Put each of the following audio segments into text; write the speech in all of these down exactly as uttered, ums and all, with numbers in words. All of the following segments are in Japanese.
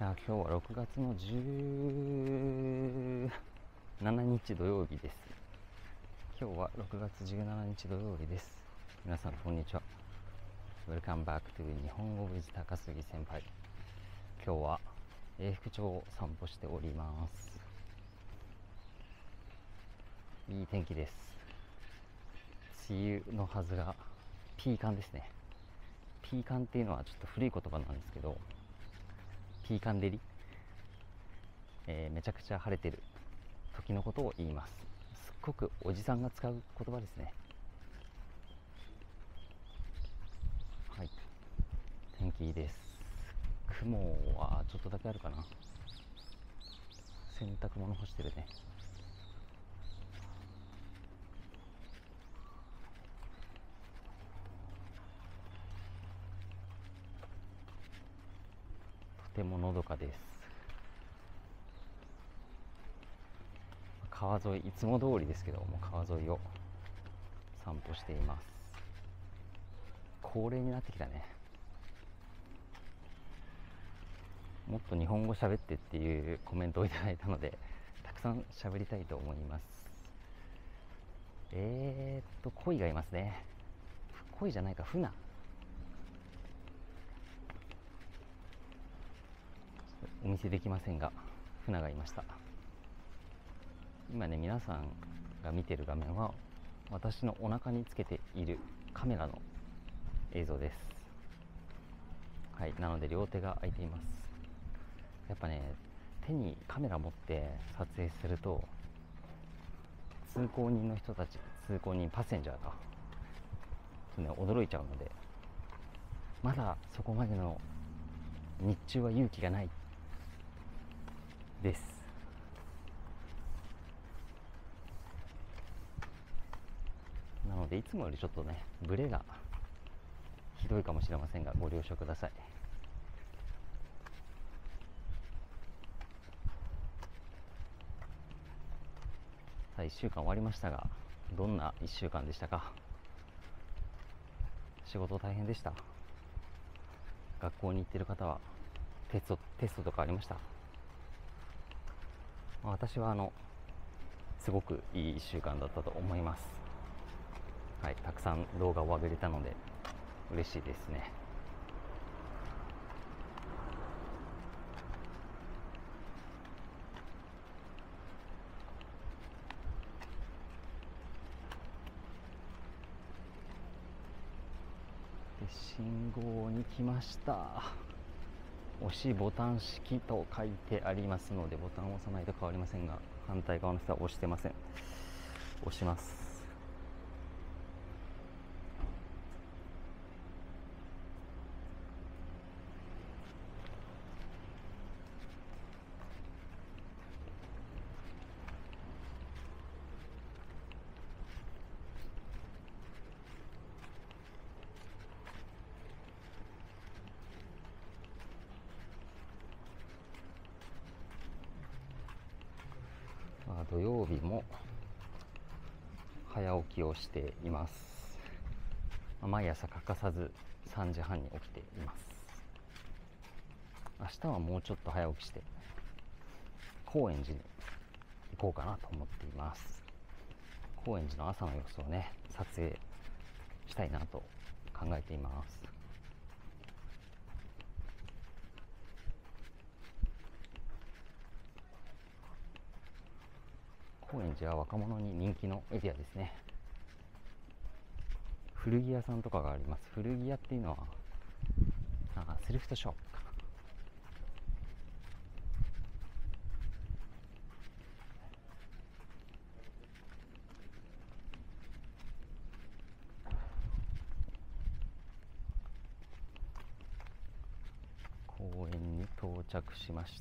や今日はろくがつのじゅうしちにち土曜日です。今日はろくがつじゅうしちにち土曜日です。皆さんこんにちは。 Welcome back to 日本語 with 高杉先輩。今日は永福町を散歩しております。いい天気です。梅雨のはずがピーカンですね。ピーカンっていうのはちょっと古い言葉なんですけど、ピーカン照り、えー、めちゃくちゃ晴れてる時のことを言います。すっごくおじさんが使う言葉ですね。はい、天気いいです。雲はちょっとだけあるかな。洗濯物干してるね。とてものどかです。川沿い、いつも通りですけども川沿いを散歩しています。恒例になってきたね。もっと日本語喋ってっていうコメントをいただいたので、たくさん喋りたいと思います。えーっと鯉がいますね。鯉じゃないか、船。お見せできませんが船がいました。今ね、皆さんが見ている画面は私のお腹につけているカメラの映像です。はい、なので両手が空いています。やっぱね、手にカメラ持って撮影すると通行人の人たち、通行人パッセンジャーか、ね、驚いちゃうので、まだそこまでの日中は勇気がないです。なのでいつもよりちょっとね、ブレがひどいかもしれませんがご了承ください。さあいっしゅうかん終わりましたが、どんないっしゅうかんでしたか。仕事大変でした。学校に行っている方はテスト、テストとかありました。私はあのすごくいいいっしゅうかんだったと思います。はい、たくさん動画を上げれたので嬉しいですね。で信号に来ました。押しボタン式と書いてありますので、ボタンを押さないと変わりませんが、反対側の人は押してません。押します。土曜日も早起きをしています。毎朝欠かさずさんじはんに起きています。明日はもうちょっと早起きして高円寺に行こうかなと思っています。高円寺の朝の様子をね、撮影したいなと考えています。高円寺は若者に人気のエリアですね。古着屋さんとかがあります。古着屋っていうのはあセルフトショップか。公園に到着しました。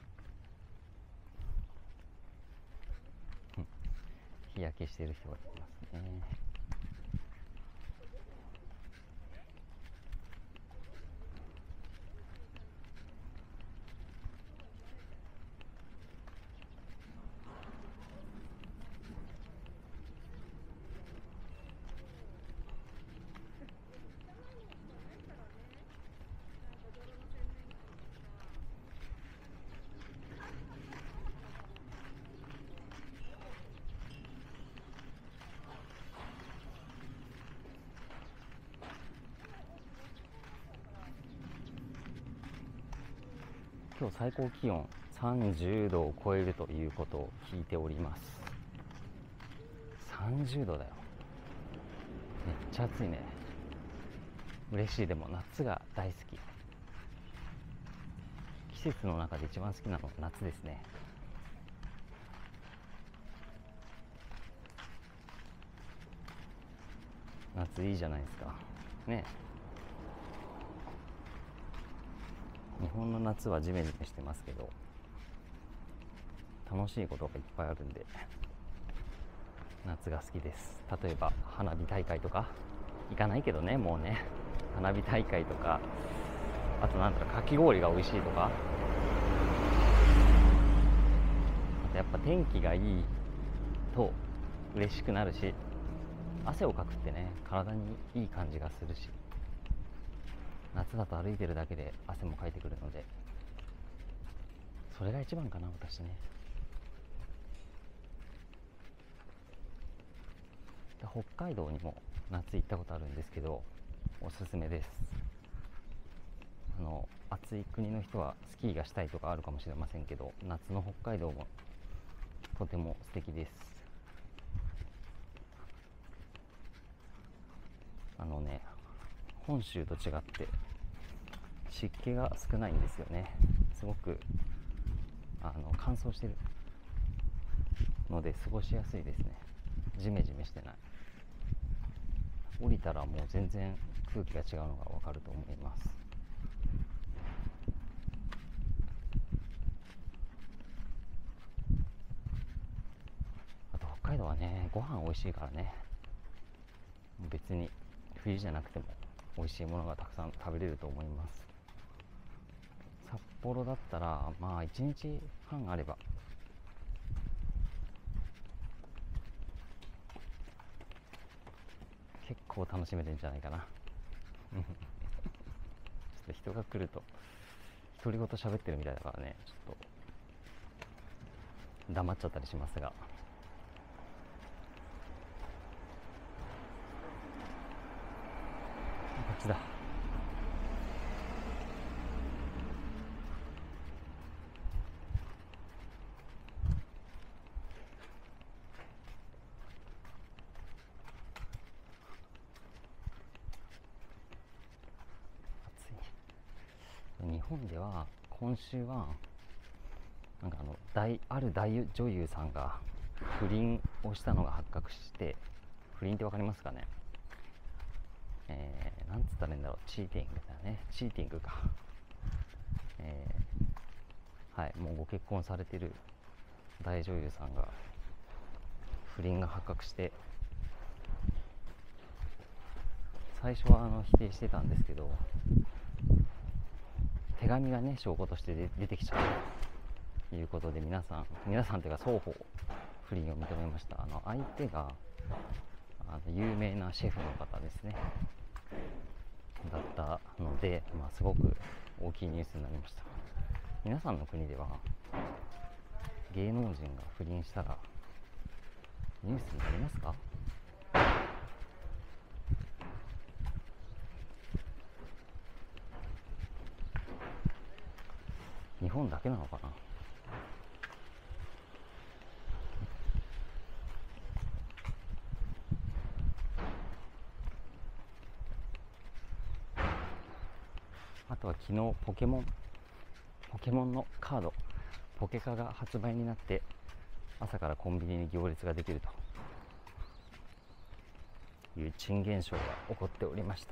日焼けしている人がいますね。 今日最高気温さんじゅうどを超えるということを聞いております。さんじゅうどだよ。めっちゃ暑いね。嬉しい。でも夏が大好き。季節の中で一番好きなのは夏ですね。夏いいじゃないですかね。日本の夏はジメジメしてますけど、楽しいことがいっぱいあるんで夏が好きです。例えば花火大会とか、行かないけどねもうね。花火大会とか、あとなんだろう、かき氷が美味しいとか、あとやっぱ天気がいいと嬉しくなるし、汗をかくってね体にいい感じがするし、夏だと歩いてるだけで汗もかいてくるので、それが一番かな私ね。で北海道にも夏行ったことあるんですけど、おすすめです。あの暑い国の人はスキーがしたいとかあるかもしれませんけど、夏の北海道もとても素敵です。あのね、本州と違って湿気が少ないんですよね。すごくあの乾燥してるので過ごしやすいですね。ジメジメしてない。降りたらもう全然空気が違うのがわかると思います。あと北海道はね、ご飯美味しいからね、別に冬じゃなくても美味しいものがたくさん食べれると思います。札幌だったらまあいちにちはんあれば結構楽しめるんじゃないかな。ちょっと人が来ると独り言喋ってるみたいだからね、ちょっと黙っちゃったりしますが、こっちだ。日本では今週はなんかあの大ある大女優さんが不倫をしたのが発覚して、不倫ってわかりますかね。えー、なんつったらいいんだろう、チーティングだね、チーティングか、えー、はい、もうご結婚されてる大女優さんが不倫が発覚して、最初はあの否定してたんですけど、手紙がね証拠として出てきちゃうということで、皆さん皆さんというか双方不倫を認めました。あの相手があの有名なシェフの方ですねだったので、まあ、すごく大きいニュースになりました。皆さんの国では芸能人が不倫したらニュースになりますか？日本だけなのかな。あとは昨日ポケモンポケモンのカードポケカが発売になって、朝からコンビニに行列ができるという珍現象が起こっておりました。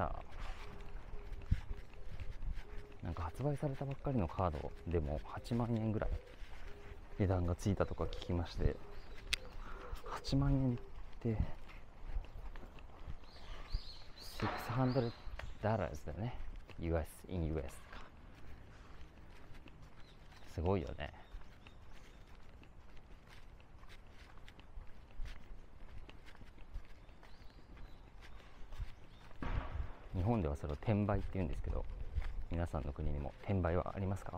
なんか発売されたばっかりのカードでもはちまんえんぐらい値段がついたとか聞きまして、はちまんえんってろくひゃくドルだよね。 ユーエス in ユーエス か。すごいよね。日本ではそれを転売って言うんですけど、皆さんの国にも転売はありますか？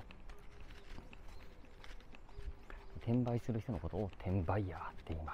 転売する人のことを転売ヤーって言います。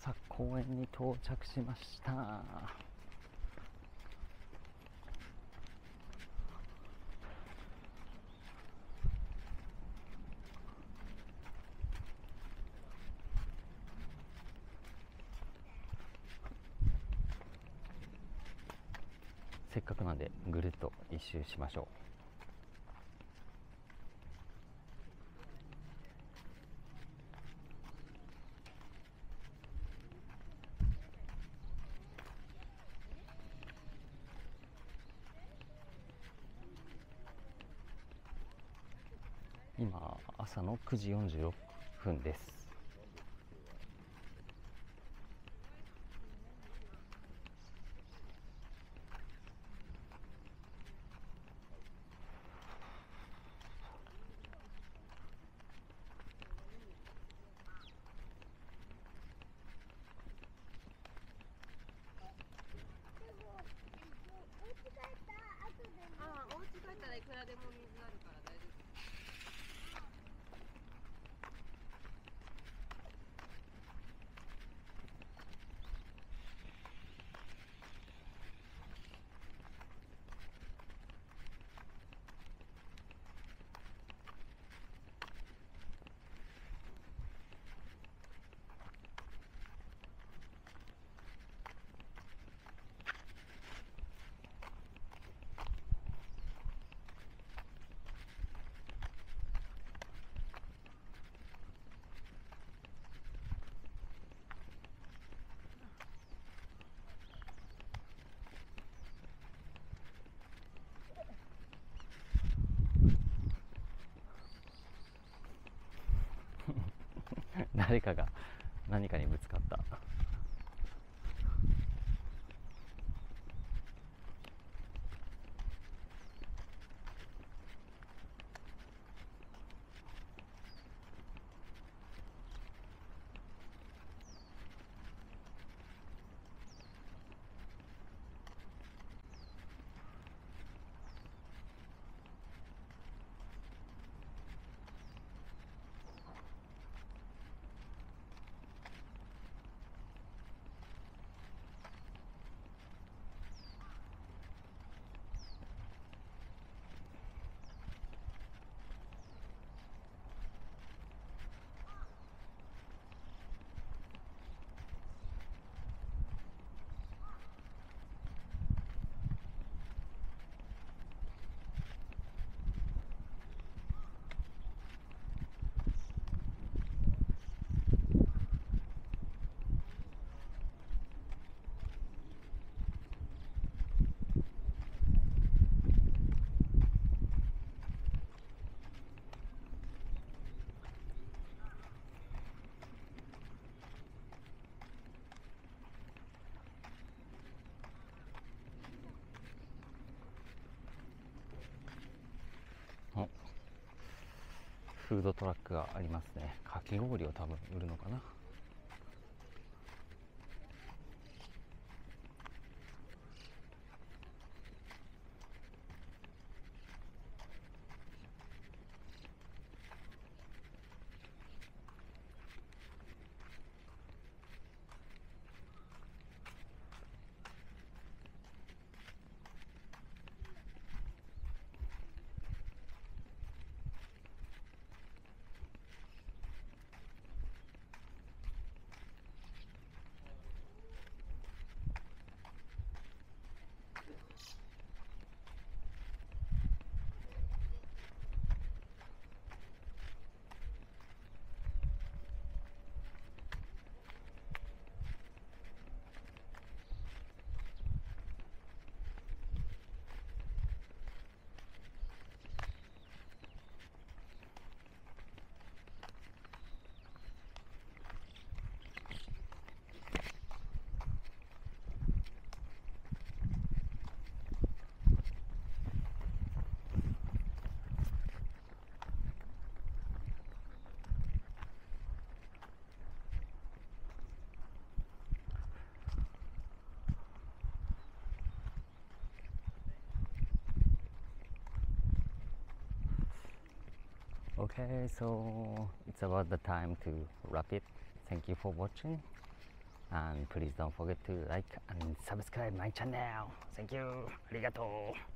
さあ公園に到着しました。せっかくなんでぐるっと一周しましょう。今朝のくじよんじゅうろっぷんです。 ああ、お家帰ったらいくらでも水あるから大丈夫。 誰かが何かにぶつかった。お、フードトラックがありますね。かき氷を多分売るのかな。Okay, so it's about the time to wrap it. Thank you for watching. And please don't forget to like and subscribe my channel. Thank you. ありがとう。